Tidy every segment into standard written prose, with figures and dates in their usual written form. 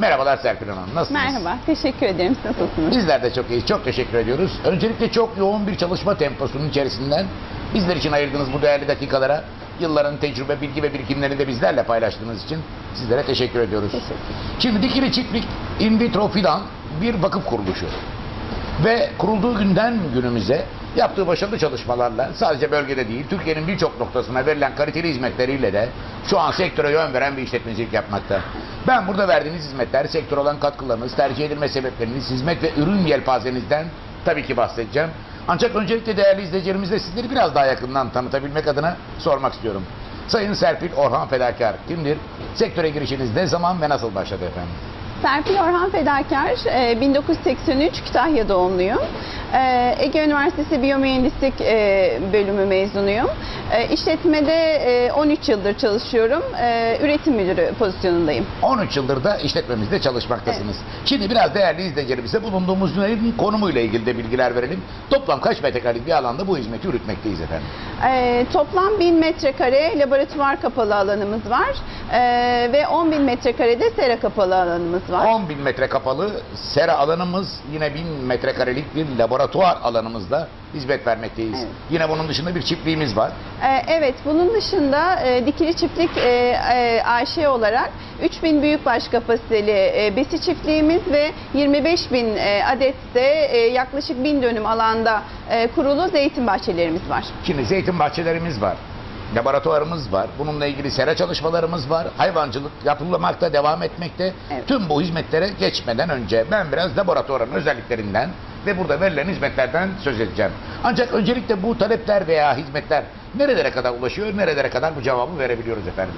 Merhabalar Serpil Hanım, nasılsınız? Merhaba, teşekkür ederim. Siz nasılsınız? Bizler de çok iyiyiz, çok teşekkür ediyoruz. Öncelikle çok yoğun bir çalışma temposunun içerisinden bizler için ayırdığınız bu değerli dakikalara, yılların tecrübe, bilgi ve birikimlerini de bizlerle paylaştığınız için sizlere teşekkür ediyoruz. Teşekkür. Şimdi Dikili Çiftlik In Vitro Fidan bir vakıf kuruluşu. Ve kurulduğu günden günümüze yaptığı başarılı çalışmalarla sadece bölgede değil, Türkiye'nin birçok noktasına verilen kaliteli hizmetleriyle de şu an sektöre yön veren bir işletmecilik yapmakta. Ben burada verdiğiniz hizmetler, sektöre olan katkılarınız, tercih edilme sebepleriniz, hizmet ve ürün yelpazenizden tabii ki bahsedeceğim. Ancak öncelikle değerli izleyicilerimizle sizleri biraz daha yakından tanıtabilmek adına sormak istiyorum. Sayın Serpil Orhan Fedakar kimdir? Sektöre girişiniz ne zaman ve nasıl başladı efendim? Serpil Orhan Fedakar, 1983 Kütahya doğumluyum. Ege Üniversitesi Biyomühendislik bölümü mezunuyum. İşletmede 13 yıldır çalışıyorum. Üretim müdürü pozisyonundayım. 13 yıldır da işletmemizde çalışmaktasınız. Evet. Şimdi biraz değerli izleyicilerimize bulunduğumuz yerin konumuyla ilgili de bilgiler verelim. Toplam kaç metrekarelik bir alanda bu hizmeti üretmekteyiz efendim? Toplam 1000 metrekare laboratuvar kapalı alanımız var. Ve 10.000 metrekarede sera kapalı alanımız var. 10.000 metre kapalı sera alanımız, yine 1000 metrekarelik bir laboratuvar alanımızda hizmet vermekteyiz. Evet. Yine bunun dışında bir çiftliğimiz var. Evet, bunun dışında Dikili Çiftlik AŞ olarak 3000 büyükbaş kapasiteli besi çiftliğimiz ve 25.000 adet de yaklaşık 1000 dönüm alanda kurulu zeytin bahçelerimiz var. Şimdi zeytin bahçelerimiz var. Laboratuvarımız var. Bununla ilgili sera çalışmalarımız var. Hayvancılık yapılmakta, devam etmekte. Evet. Tüm bu hizmetlere geçmeden önce ben biraz laboratuvarın özelliklerinden ve burada verilen hizmetlerden söz edeceğim. Ancak öncelikle bu talepler veya hizmetler nerelere kadar ulaşıyor, nerelere kadar bu cevabı verebiliyoruz efendim?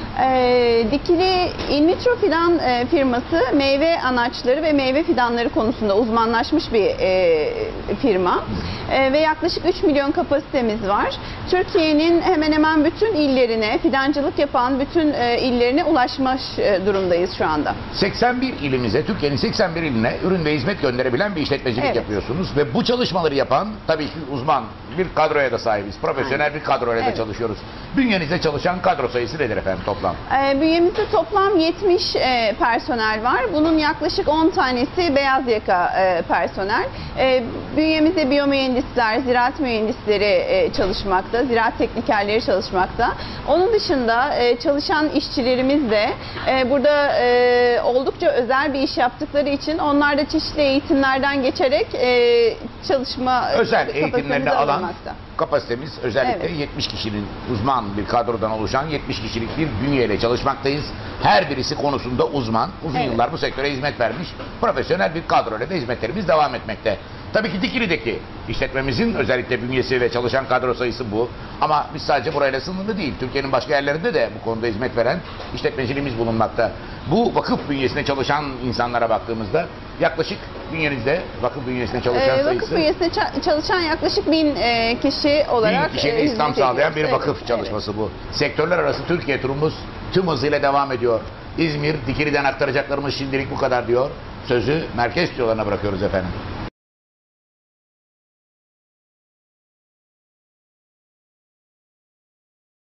Dikili In Vitro Fidan firması meyve anaçları ve meyve fidanları konusunda uzmanlaşmış bir firma. Ve yaklaşık 3 milyon kapasitemiz var. Türkiye'nin hemen hemen bütün illerine, fidancılık yapan bütün illerine ulaşmış durumdayız şu anda. 81 ilimize, Türkiye'nin 81 iline ürün ve hizmet gönderebilen bir işletmecilik evet. yapıyorsunuz. Ve bu çalışmaları yapan tabii ki uzman bir kadroya da sahibiz. Profesyonel Aynen. Bir kadroyla evet. da çalışıyoruz. Bünyenizde çalışan kadro sayısı nedir efendim toplam? Bünyemizde toplam 70 personel var. Bunun yaklaşık 10 tanesi beyaz yaka personel. Bünyemizde biyomühendisler, ziraat mühendisleri çalışmakta, ziraat teknikerleri çalışmakta. Onun dışında çalışan işçilerimiz de burada oldukça özel bir iş yaptıkları için onlar da çeşitli eğitimlerden geçerek çalışma özel eğitimlerini alan kapasitemiz özellikle evet. 70 kişinin uzman bir kadrodan oluşan 70 kişilik bir bünyeyle çalışmaktayız. Her birisi konusunda uzman, uzun evet. yıllar bu sektöre hizmet vermiş profesyonel bir kadroyla da hizmetlerimiz devam etmekte. Tabii ki Dikili'deki işletmemizin özellikle bünyesi ve çalışan kadro sayısı bu. Ama biz sadece burayla sınırlı değil. Türkiye'nin başka yerlerinde de bu konuda hizmet veren işletmeciliğimiz bulunmakta. Bu vakıf bünyesine çalışan insanlara baktığımızda yaklaşık bünyenizde vakıf bünyesine çalışan sayısı... Vakıf bünyesine çalışan yaklaşık 1000 kişi olarak 1000 kişiye istihdam sağlayan bir vakıf evet, çalışması evet. bu. Sektörler arası Türkiye turumuz tüm hızıyla devam ediyor. İzmir, Dikili'den aktaracaklarımız şimdilik bu kadar diyor. Sözü merkez stüdyolarına bırakıyoruz efendim.